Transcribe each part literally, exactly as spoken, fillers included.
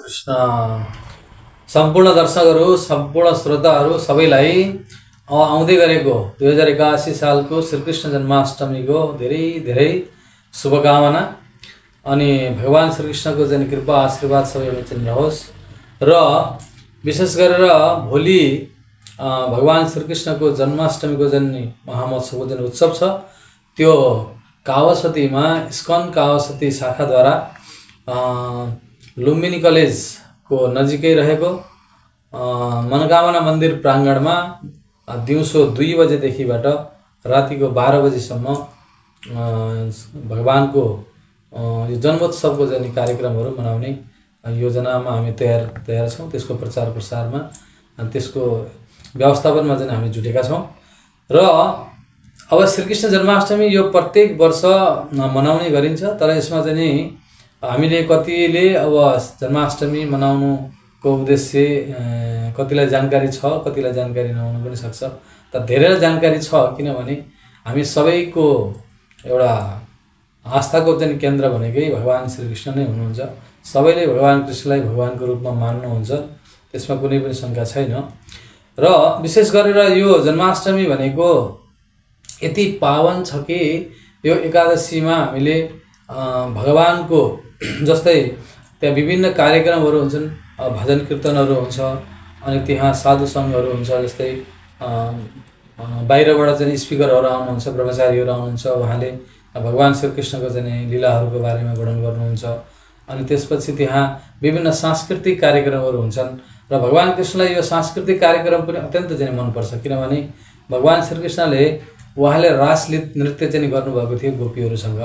कृष्ण सम्पूर्ण दर्शकहरू सम्पूर्ण श्रोताहरू सबैलाई आउँदै गरेको दुई हजार एकासी सालको श्रीकृष्ण जन्माष्टमीको धेरै धेरै शुभकामना अनि भगवान श्रीकृष्णको जन कृपा आशीर्वाद सबैमा चाहिँ रहोस् र विशेष गरेर भोलि भगवान श्रीकृष्णको जन्माष्टमीको जन महामहोत्सवको जन उत्सव छ त्यो कावासतीमा इस्कन कावासती शाखाद्वारा लुम्बिनी कलेजको नजिकै रहेको मनोकामना मन्दिर प्राङ्गणमा दिउँसो दुई बजेदेखिबाट रातिको बाह्र बजेसम्म भगवानको यो जन्मोत्सवको जनि कार्यक्रमहरू मनाउने योजनामा हामी तयार तयार छौँ। त्यसको प्रचार प्रसारमा त्यसको व्यवस्थापनमा चाहिँ हामी जुटेका छौँ र अब श्रीकृष्ण जन्माष्टमी यो प्रत्येक वर्ष मनाउने गरिन्छ। तर यसमा चाहिँ हामीले कतिले अब जन्माष्टमी मनाउनुको उद्देश्य कतिलाई जानकारी छ, कतिलाई जानकारी नहुन पनि सक्छ। त धेरै जानकारी छ किनभने हामी सबैको एउटा आस्थाको चाहिँ केन्द्र भनेकै भगवान श्रीकृष्ण नै हुनुहुन्छ। सबैले भगवान कृष्णलाई भगवानको रूपमा मान्नुहुन्छ, त्यसमा कुनै पनि शङ्का छैन। र विशेष गरेर यो जन्माष्टमी भनेको यति पावन छ कि यो एकादशीमा हामीले भगवानको जस्तै त्यहाँ विभिन्न कार्यक्रमहरू हुन्छन्, भजन कीर्तनहरू हुन्छ अनि त्यहाँ साधु सङ्घहरू हुन्छ। जस्तै बाहिरबाट चाहिँ स्पिकरहरू आउनुहुन्छ, ब्रह्मचारीहरू आउनुहुन्छ, उहाँले भगवान श्रीकृष्णको चाहिँ लीलाहरूको बारेमा वर्णन गर्नुहुन्छ। अनि त्यसपछि त्यहाँ विभिन्न सांस्कृतिक कार्यक्रमहरू हुन्छन् र भगवान कृष्णलाई यो सांस्कृतिक कार्यक्रम पनि अत्यन्त चाहिँ मनपर्छ किनभने भगवान श्रीकृष्णले उहाँले रास नृत्य चाहिँ गर्नुभएको थियो गोपीहरूसँग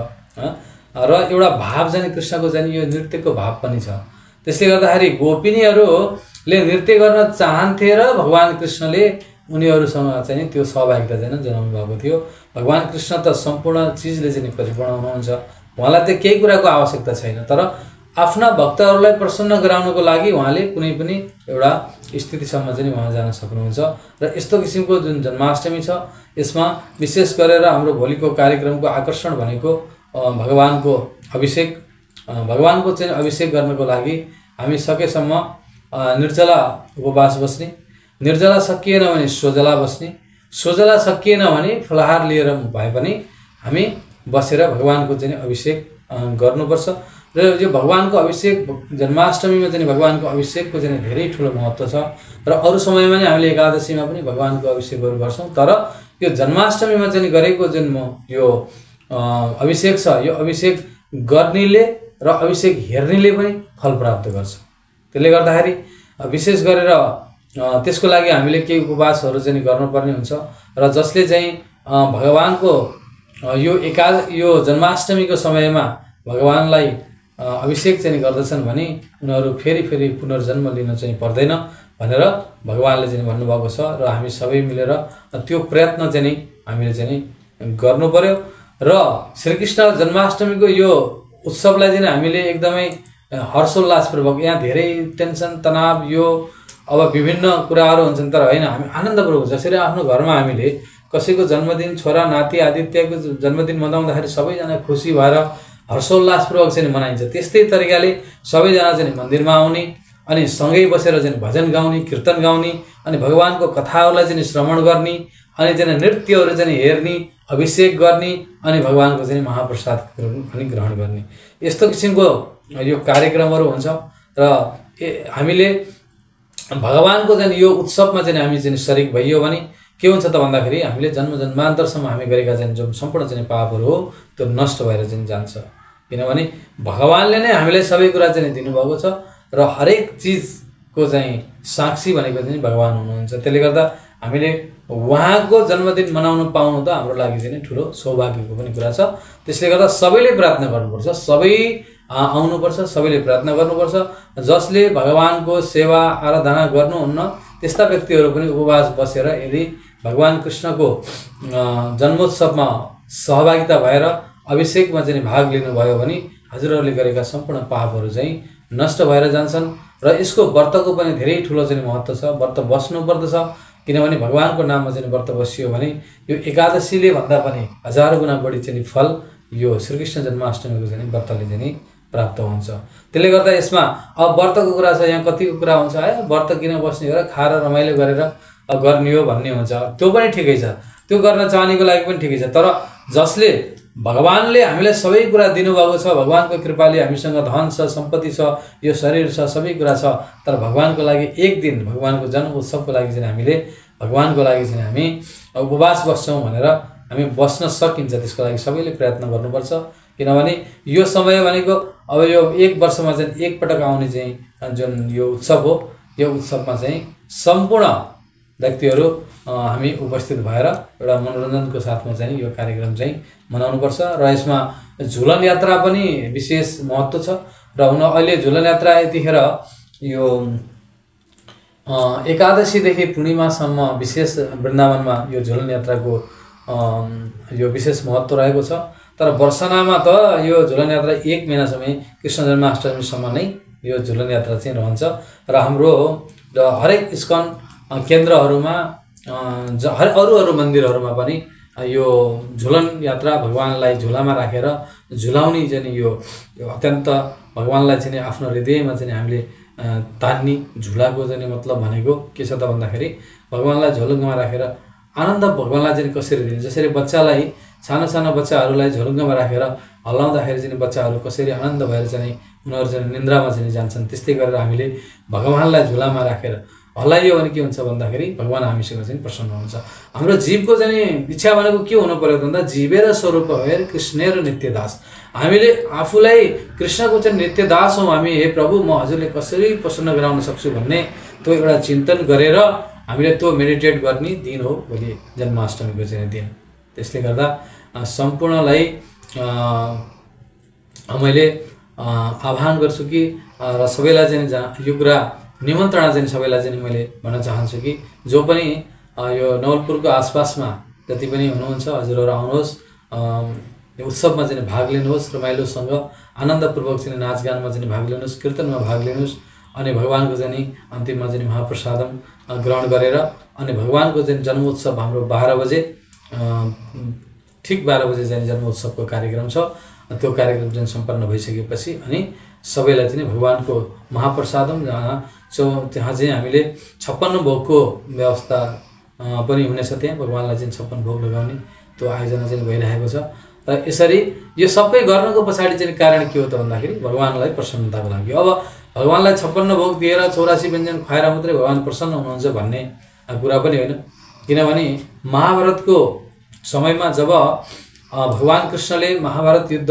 र एउटा भाव चाहिँ कृष्णको चाहिँ यो नृत्यको भाव पनि छ। त्यसले गर्दाखेरि गोपिनीहरूले नृत्य गर्न चाहन्थे र भगवान कृष्णले उनीहरूसँग चाहिँ त्यो सहभागिता चाहिँ जनाउनु भएको थियो। भगवान कृष्ण त सम्पूर्ण चिजले चाहिँ परिपूर्ण हुनुहुन्छ, उहाँलाई त केही कुराको आवश्यकता छैन। तर आफ्ना भक्तहरूलाई प्रसन्न गराउनको लागि उहाँले कुनै पनि एउटा स्थितिसम्म चाहिँ उहाँ जान सक्नुहुन्छ। र यस्तो किसिमको जुन जन्माष्टमी छ यसमा विशेष गरेर हाम्रो भोलिको कार्यक्रमको आकर्षण भनेको भगवानको अभिषेक भगवानको चाहिँ अभिषेक गर्नको लागि हामी सकेसम्म निर्जला उपवास बस्ने, निर्जला सकिएन भने सोजला बस्ने, सोजला सकिएन भने फलाहार लिएर भए पनि हामी बसेर भगवानको चाहिँ अभिषेक गर्नुपर्छ। र यो भगवानको अभिषेक जन्माष्टमीमा चाहिँ भगवानको अभिषेकको चाहिँ धेरै ठुलो महत्त्व छ र अरू समयमा नि हामीले एकादशीमा पनि भगवानको अभिषेकहरू गर्छौँ। तर यो जन्माष्टमीमा चाहिँ गरेको जुन यो अभिषेक छ यो अभिषेक गर्नेले र अभिषेक हेर्नेले पनि फल प्राप्त गर्छ। त्यसले गर्दाखेरि विशेष गरेर त्यसको लागि हामीले केही उपवासहरू चाहिँ गर्नुपर्ने हुन्छ र जसले चाहिँ भगवानको यो एका यो जन्माष्टमीको समयमा भगवानलाई अभिषेक चाहिँ गर्दछन् भने उनीहरू फेरि फेरि पुनर्जन्म लिन चाहिँ पर्दैन भनेर भगवानले चाहिँ भन्नुभएको छ र हामी सबै मिलेर त्यो प्रयत्न चाहिँ हामीले चाहिँ गर्नु पर्यो। र श्रीकृष्ण जन्माष्टमीको यो उत्सवलाई चाहिँ हामीले एकदमै हर्षोल्लासपूर्वक, यहाँ धेरै टेन्सन तनाव यो अब विभिन्न कुराहरू हुन्छन् तर होइन, हामी आनन्दपूर्वक जसरी आफ्नो घरमा हामीले कसैको जन्मदिन, छोरा नाति आदित्यको जन्मदिन मनाउँदाखेरि सबैजना खुसी भएर हर्षोल्लासपूर्वक चाहिँ मनाइन्छ, त्यस्तै तरिकाले सबैजना चाहिँ मन्दिरमा आउने अनि सँगै बसेर चाहिँ भजन गाउने, कीर्तन गाउने अनि भगवानको कथाहरूलाई चाहिँ श्रवण गर्ने अनि चाहिँ नृत्यहरू चाहिँ हेर्ने, अभिषेक गर्ने अनि भगवानको चाहिँ महाप्रसाद पनि ग्रहण गर्ने, यस्तो किसिमको यो कार्यक्रमहरू हुन्छ। र हामीले भगवानको चाहिँ यो उत्सवमा चाहिँ हामी चाहिँ सरिक भइयो भने के हुन्छ त भन्दाखेरि हामीले जन्म जन्मान्तरसम्म हामी गरेका चाहिँ जो सम्पूर्ण चाहिँ पापहरू हो त्यो नष्ट भएर चाहिँ जान्छ। किनभने भगवानले नै हामीलाई सबै कुरा चाहिँ दिनुभएको छ र हरेक चिजको चाहिँ साक्षी भनेको चाहिँ भगवान हुनुहुन्छ। त्यसले गर्दा हामीले उहाँको जन्मदिन मनाउन पाउनु त हाम्रो लागि चाहिँ ठुलो सौभाग्यको पनि कुरा छ। त्यसले गर्दा सबैले प्रार्थना गर्नुपर्छ, सबै आउनुपर्छ, सबैले प्रार्थना गर्नुपर्छ। जसले भगवानको सेवा आराधना गर्नुहुन्न त्यस्ता व्यक्तिहरू पनि उपवास बसेर यदि भगवान कृष्णको जन्मोत्सवमा सहभागिता भएर अभिषेकमा चाहिँ भाग लिनुभयो भने हजुरहरूले गरेका सम्पूर्ण पापहरू चाहिँ नष्ट भएर जान्छन्। र यसको व्रतको पनि धेरै ठुलो चाहिँ महत्त्व छ, व्रत बस्नुपर्दछ किनभने भगवानको नाममा चाहिँ व्रत बसियो भने यो एकादशीले भन्दा पनि हजार गुणा बढी चाहिँ फल यो श्रीकृष्ण जन्माष्टमीको चाहिँ व्रतले चाहिँ प्राप्त हुन्छ। त्यसले गर्दा यसमा अब व्रतको कुरा छ, यहाँ कतिको कुरा हुन्छ है व्रत किन बस्ने हो र खाएर रमाइलो गरेर गर्ने हो भन्ने हुन्छ, त्यो पनि ठिकै छ, त्यो गर्न चाहनेको लागि पनि ठिकै छ। तर जसले भगवानले हामीलाई सबै कुरा दिनुभएको छ, भगवानको कृपाले हामीसँग धन छ, सम्पत्ति छ, यो शरीर छ, सबै कुरा छ, तर भगवानको लागि एक दिन भगवानको जन्म उत्सवको लागि चाहिँ हामीले भगवानको लागि चाहिँ हामी उपवास बस्छौँ भनेर हामी बस्न सकिन्छ। त्यसको लागि सबैले प्रयत्न गर्नुपर्छ, किनभने यो समय भनेको अब यो एक वर्षमा चाहिँ एकपटक आउने चाहिँ जुन यो उत्सव हो, यो उत्सवमा चाहिँ सम्पूर्ण व्यक्तिहरू हामी उपस्थित भएर एउटा मनोरञ्जनको साथमा चाहिँ यो कार्यक्रम चाहिँ मनाउनुपर्छ। र यसमा झुलन यात्रा पनि विशेष महत्त्व छ। र हुन अहिले झुलन यात्रा यतिखेर यो एकादशीदेखि पूर्णिमासम्म विशेष वृन्दावनमा यो झुलन यात्राको यो विशेष महत्त्व रहेको छ। तर वर्षनामा त यो झुलन यात्रा एक महिना समय कृष्ण जन्माष्टमीसम्म नै यो झुलन यात्रा चाहिँ रहन्छ। र हाम्रो हरेक इस्कन केन्द्रहरूमा हर अरू अरू मन्दिरहरूमा पनि यो झुलन यात्रा भगवानलाई झुलामा राखेर झुलाउने चाहिँ यो अत्यन्त भगवानलाई चाहिँ आफ्नो हृदयमा चाहिँ हामीले तान्ने झुलाको चाहिँ मतलब भनेको के छ त भन्दाखेरि भगवानलाई झोलुङ्गमा राखेर आनन्द भगवानलाई चाहिँ कसरी दिने, जसरी बच्चालाई सानो सानो बच्चाहरूलाई झोलुङ्गमा राखेर हल्लाउँदाखेरि चाहिँ बच्चाहरू कसरी आनन्द भएर चाहिँ उनीहरू चाहिँ निन्द्रामा चाहिँ जान्छन्, त्यस्तै गरेर हामीले भगवानलाई झुलामा राखेर हल्लाइयो भने के हुन्छ भन्दाखेरि भगवान हामीसँग चाहिँ प्रसन्न हुन्छ। हाम्रो जीवको चाहिँ इच्छा भनेको के हुनु पर्यो भन्दा जीवेर स्वरूप भएर कृष्णेर नित्य दास, हामीले आफूलाई कृष्णको चाहिँ नित्य दास हौँ हामी, हे प्रभु म हजुरले कसरी प्रसन्न गराउन सक्छु भन्ने त्यो एउटा चिन्तन गरेर हामीले त्यो मेडिटेट गर्ने दिन हो भोलि जन्माष्टमीको चाहिँ दिन। त्यसले गर्दा सम्पूर्णलाई मैले आह्वान गर्छु कि र सबैलाई चाहिँ यो कुरा निमन्त्रणा चाहिँ सबैलाई चाहिँ मैले भन्न चाहन्छु कि जो पनि यो नवलपुरको आसपासमा जति पनि हुनुहुन्छ हजुरहरू आउनुहोस्, यो उत्सवमा चाहिँ भाग लिनुहोस्, रमाइलोसँग आनन्दपूर्वक चाहिँ नाचगानमा चाहिँ भाग लिनुहोस्, कीर्तनमा भाग लिनुहोस्, अनि भगवानको चाहिँ अन्तिममा चाहिँ महाप्रसादम ग्रहण गरेर अनि भगवानको चाहिँ जन्मोत्सव हाम्रो बाह्र बजे ठिक बाह्र बजे चाहिँ जन्मोत्सवको कार्यक्रम छ। त्यो कार्यक्रम चाहिँ सम्पन्न भइसकेपछि अनि सबैलाई चाहिँ भगवानको महाप्रसादम जहाँ चौ त्यहाँ चाहिँ हामीले छप्पन्न भोगको व्यवस्था पनि हुनेछ, त्यहाँ भगवानलाई चाहिँ छप्पन्न भोग लगाउने त्यो आयोजना चाहिँ भइरहेको छ। र यसरी यो सबै गर्नको पछाडि चाहिँ कारण के हो त भन्दाखेरि भगवानलाई प्रसन्नताको लागि। अब भगवानलाई छप्पन्न भोग दिएर चौरासी व्यञ्जन खुवाएर मात्रै भगवान प्रसन्न हुनुहुन्छ भन्ने कुरा पनि होइन, किनभने महाभारतको समयमा जब भगवान कृष्णले महाभारत युद्ध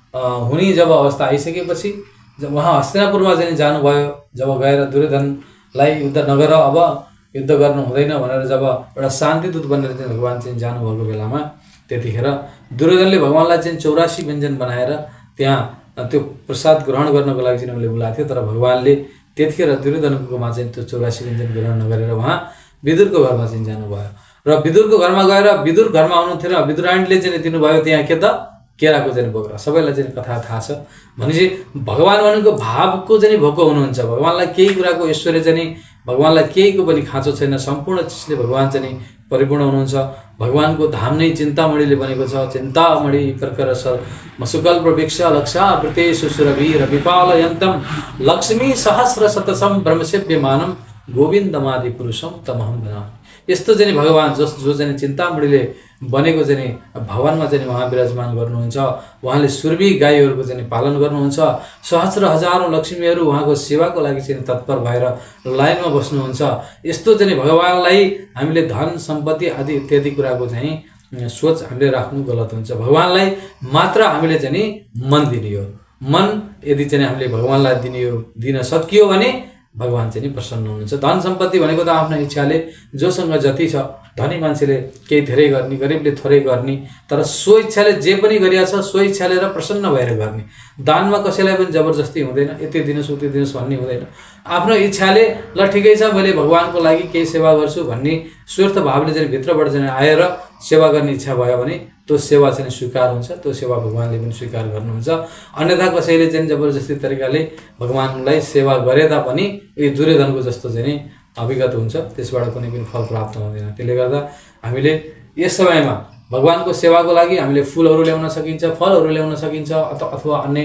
हुने जब अवस्था आइसकेपछि जब उहाँ हस्तिनापुरमा चाहिँ जानुभयो, जब गएर दुर्योधनलाई युद्ध नगर अब युद्ध गर्नु हुँदैन भनेर जब एउटा शान्तिदूत बनेर चाहिँ भगवान चाहिँ जानुभएको बेलामा त्यतिखेर दुर्योधनले भगवानलाई चाहिँ चौरासी व्यञ्जन बनाएर त्यहाँ त्यो प्रसाद ग्रहण गर्नको लागि चाहिँ उनले बोलाएको थियो। तर भगवानले त्यतिखेर दुर्योधनकोमा चाहिँ त्यो चौरासी व्यञ्जन ग्रहण नगरेर उहाँ विदुरको घरमा चाहिँ जानुभयो र विदुरको घरमा गएर विदुर घरमा आउनुहुन्थेन, विदुराणीले चाहिँ दिनुभयो त्यहाँ के त केराको चाहिँ बोक्रा। सबैलाई चाहिँ कथा थाहा छ। भनेपछि भगवान भनेको भावको चाहिँ भोको हुनुहुन्छ, भगवानलाई केही कुराको ऐश्वर्य चाहिँ भगवानलाई केहीको पनि खाँचो छैन, सम्पूर्ण चिजले भगवान चाहिँ परिपूर्ण हुनुहुन्छ। भगवानको धाम नै चिन्तामणिले बनेको छ, चिन्तामणि प्रकर मसुकल्प वृक्ष लक्षावृते सुरवीर विपालयन्तम लक्ष्मी सहस्र शतसम ब्रह्मसेव्यमानम गोविन्दमादि पुरुषम तमहम भनामि। यस्तो चाहिँ भगवान जस जो चाहिँ चिन्तामणिले बनेको चाहिँ भवनमा चाहिँ उहाँ विराजमान गर्नुहुन्छ, उहाँले सुरवी गाईहरूको चाहिँ पालन गर्नुहुन्छ, सहस्र हजारौँ लक्ष्मीहरू उहाँको सेवाको लागि चाहिँ तत्पर भएर लाइनमा बस्नुहुन्छ। यस्तो चाहिँ भगवानलाई हामीले धन सम्पत्ति आदि इत्यादि कुराको चाहिँ सोच हामीले राख्नु गलत हुन्छ। भगवानलाई मात्र हामीले चाहिँ मन दिने हो। मन यदि चाहिँ हामीले भगवानलाई दिने हो दिन सकियो भने भगवान चाहिँ प्रसन्न हुनुहुन्छ। धन सम्पत्ति भनेको त आफ्नो इच्छाले जोसँग जति छ, धनी मान्छेले केही धेरै गर्ने, गरिबले थोरै गर्ने, तर सो इच्छाले जे पनि गरिरहेछ सो इच्छाले र प्रसन्न भएर गर्ने। दानमा कसैलाई पनि जबरजस्ती हुँदैन, यति दिनुहोस् उति दिनुहोस् भन्ने हुँदैन। आफ्नो इच्छाले ल ठिकै छ मैले भगवानको लागि केही सेवा गर्छु भन्ने स्वस्थ भावले चाहिँ भित्रबाट चाहिँ आएर सेवा गर्ने इच्छा भयो भने त्यो सेवा चाहिँ स्वीकार हुन्छ, त्यो सेवा भगवानले पनि स्वीकार गर्नुहुन्छ। अन्यथा कसैले चाहिँ जबरजस्ती तरिकाले भगवानलाई सेवा गरे तापनि यो दुर्योधनको जस्तो चाहिँ अभिगत हुन्छ, त्यसबाट कुनै पनि फल प्राप्त हुँदैन। त्यसले गर्दा हामीले यस समयमा भगवानको सेवाको लागि हामीले फुलहरू ल्याउन सकिन्छ, फलहरू ल्याउन सकिन्छ, अथवा अन्य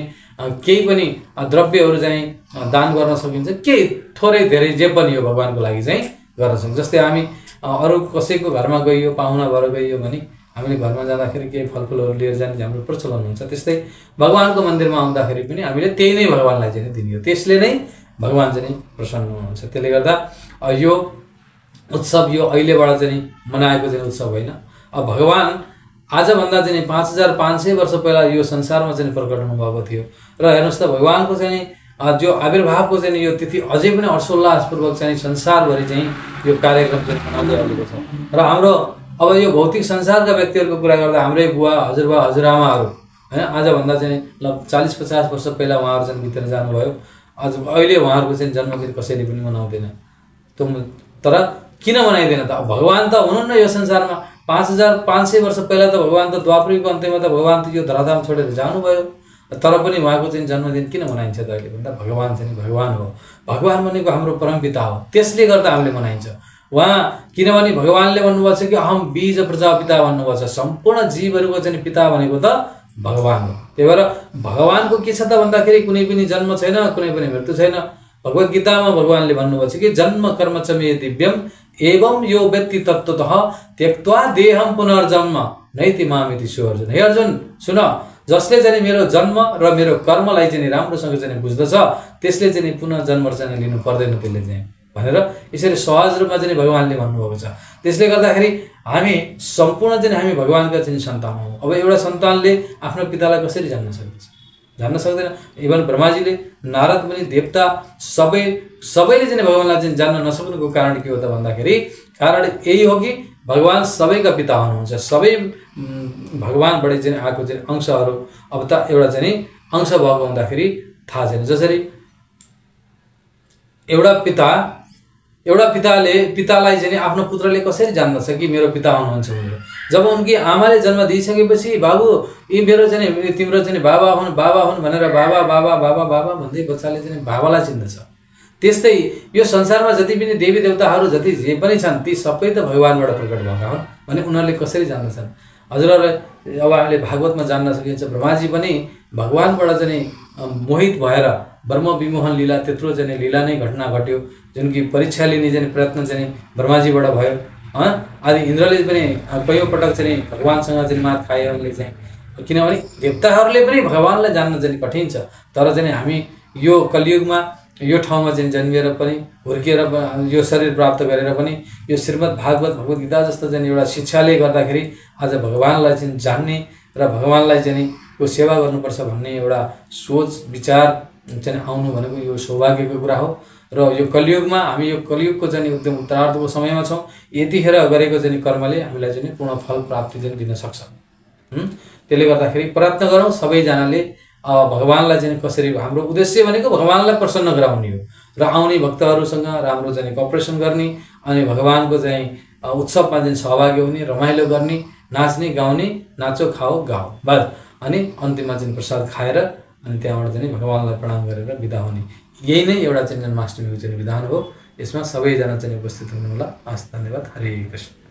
केही पनि द्रव्यहरू चाहिँ दान गर्न सकिन्छ, केही थोरै धेरै जे पनि हो भगवानको लागि चाहिँ गर्न सकिन्छ। जस्तै हामी अरू कसैको घरमा गइयो, पाहुना भएर गइयो भने हामीले घरमा जाँदाखेरि केही फलफुलहरू लिएर जाने हाम्रो प्रचलन हुन्छ। त्यस्तै भगवानको मन्दिरमा आउँदाखेरि पनि हामीले त्यही नै भगवानलाई चाहिँ दिने हो, त्यसले नै भगवान चाहिँ प्रसन्न हुनुहुन्छ। त्यसले गर्दा यो उत्सव यो अहिलेबाट चाहिँ मनाएको चाहिँ उत्सव होइन। अब भगवान आजभन्दा चाहिँ पाँच हजार पाँच सय वर्ष पहिला यो संसारमा चाहिँ प्रकट हुनुभएको थियो र हेर्नुहोस् त भगवानको चाहिँ जो आविर्भावको चाहिँ यो तिथि अझै पनि हर्षोल्लासपूर्वक चाहिँ संसारभरि चाहिँ यो कार्यक्रम चाहिँ मनाउँदै आएको छ। र हाम्रो अब यो भौतिक संसारका व्यक्तिहरूको कुरा गर्दा हाम्रै बुवा हजुरबा हजुरआमाहरू होइन आजभन्दा चाहिँ ल चालिस पचास वर्ष पहिला उहाँहरू चाहिँ बितेर जानुभयो। आज अहिले उहाँहरूको चाहिँ जन्मदिन कसैले पनि मनाउँदैन। त्यो तर किन मनाइँदैन त? अब भगवान त हुनुहुन्न यो संसारमा। पाँच हजार पाँच सय वर्ष पहिला त भगवान त द्वापरयुगको अन्त्यमा त भगवान त यो धराधाम छोडेर जानुभयो, तर पनि उहाँको चाहिँ जन्मदिन किन मनाइन्छ त अहिले भन्दा भगवान चाहिँ भगवान हो। भगवान भनेको हाम्रो परमपिता हो, त्यसले गर्दा हामीले मनाइन्छ उहाँ। किनभने भगवानले भन्नुभएको छ कि अहम बीज प्रजापिता भन्नुभएको छ। सम्पूर्ण जीवहरूको चाहिँ पिता भनेको त भगवान हो। त्यही भएर भगवानको के छ त भन्दाखेरि कुनै पनि जन्म छैन, कुनै पनि मृत्यु छैन। भगवत गीतामा भगवानले भन्नुभएको छ कि जन्म कर्म च मे दिव्यम एवं यो व्यक्ति तत्त्वतः त्यक्त्वा देहम पुनर्जन्म नैति मामिति सो अर्जुन। हे अर्जुन सुन, जसले चाहिँ मेरो जन्म र मेरो कर्मलाई चाहिँ राम्रोसँग चाहिँ बुझ्दछ त्यसले चाहिँ पुनः जन्म चाहिँ लिनु पर्दैन त्यसले चाहिँ भनेर यसरी सहज रूपमा चाहिँ भगवानले भन्नुभएको छ। त्यसले गर्दाखेरि हामी सम्पूर्ण चाहिँ हामी भगवानका चाहिँ सन्तान हौँ। अब एउटा सन्तानले आफ्नो पितालाई कसरी जान्न सक्छ? जान्न सक्दैन। इभन ब्रह्माजीले, नारद मुनि, देवता सबै सबैले चाहिँ भगवानलाई चाहिँ जान्न नसक्नुको कारण के हो त भन्दाखेरि कारण यही हो कि भगवान सबैका पिता हुनुहुन्छ। सबै भगवानबाट चाहिँ आएको चाहिँ अंशहरू अब त एउटा चाहिँ अंश भएको हुँदाखेरि थाहा छैन। जसरी एउटा पिता एउटा पिताले पितालाई चाहिँ आफ्नो पुत्रले कसरी जान्दछ कि मेरो पिता हुनुहुन्छ भनेर? जब उनकी आमाले जन्म दिइसकेपछि बाबु यी मेरो चाहिँ तिम्रो चाहिँ बाबा हुन् बाबा हुन् भनेर बाबा बाबा बाबा बाबा भन्दै बच्चाले चाहिँ बाबालाई चिन्दछ। त्यस्तै यो संसारमा जति पनि देवी देवताहरू जति जे पनि छन् ती सबै त भगवानबाट प्रकट भएका हुन् भने उनीहरूले कसरी जान्दछन्? हजुरहरूलाई अब हामीले भागवतमा जान्न सकिन्छ ब्रह्माजी पनि भगवानबाट चाहिँ मोहित भएर ब्रह्म विमोहन लीला त्यत्रो चाहिँ लीला नै घटना घट्यो जुन कि परीक्षा लिने चाहिँ प्रयत्न चाहिँ ब्रह्माजीबाट भयो। आदि इन्द्रले पनि कयौँ पटक चाहिँ भगवानसँग चाहिँ मात खाए उनले चाहिँ, किनभने देवताहरूले पनि भगवानलाई जान्न चाहिँ कठिन छ। तर चाहिँ हामी यो कलियुगमा यो ठाउँमा चाहिँ जन्मिएर पनि हुर्किएर यो शरीर प्राप्त गरेर पनि यो श्रीमद् भागवत भगवत गीता जस्तो चाहिँ एउटा शिक्षाले गर्दाखेरि आज भगवानलाई चाहिँ जान्ने र भगवानलाई चाहिँ को सेवा गर्नुपर्छ भन्ने एउटा सोच विचार चाहिँ आउनु भनेको यो सौभाग्यको कुरा हो। र यो कलियुगमा हामी यो कलियुगको चाहिँ एकदम उत्तरार्धको समयमा छौँ। यतिखेर गरेको चाहिँ कर्मले हामीलाई चाहिँ पूर्ण फल प्राप्ति चाहिँ दिन सक्छ। त्यसले गर्दाखेरि प्रयत्न गरौँ सबैजनाले भगवानलाई चाहिँ कसरी, हाम्रो उद्देश्य भनेको भगवानलाई प्रसन्न गराउने हो र आउने भक्तहरूसँग राम्रो चाहिँ कोअपरेसन गर्ने अनि भगवानको चाहिँ उत्सवमा चाहिँ सहभागी हुने, रमाइलो गर्ने, नाच्ने गाउने, नाचो खाओ गाओ बस, अनि अन्तिममा चाहिँ प्रसाद खाएर अनि त्यहाँबाट चाहिँ भगवानलाई प्रणाम गरेर बिदा हुने, यही नै एउटा चाहिँ जन्माष्टमीको चाहिँ विधान हो। यसमा सबैजना चाहिँ उपस्थित हुनु होला। हस्, धन्यवाद। हरे कृष्ण।